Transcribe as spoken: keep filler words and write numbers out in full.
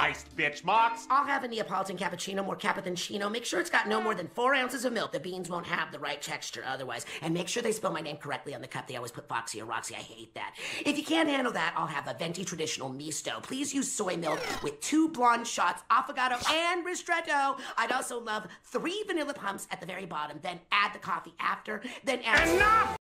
iced, bitch Mox. I'll have a Neapolitan cappuccino, more cappa than chino. Make sure it's got no more than four ounces of milk. The beans won't have the right texture otherwise. And make sure they spell my name correctly on the cup. They always put Foxy or Roxy. I hate that. If you can't handle that, I'll have a venti traditional misto. Please use soy milk with two blonde shots, affogato and ristretto. I'd also love three vanilla pumps at the very bottom. Then add the coffee after. Then add... Enough!